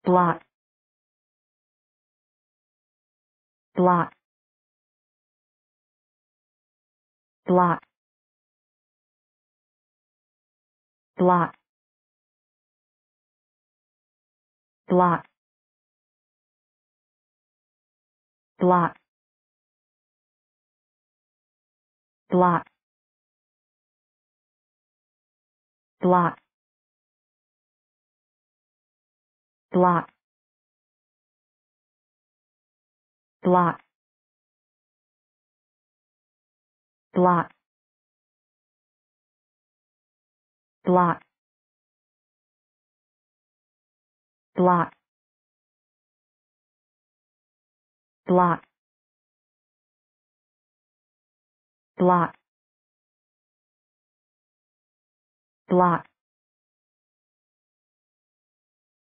blɑːk, blɑːk, bläák, bläák, bläák, bläák, bläák, bläák, bläák, bläák, bläák, bläák, bläák, bläák, bläák, bläák,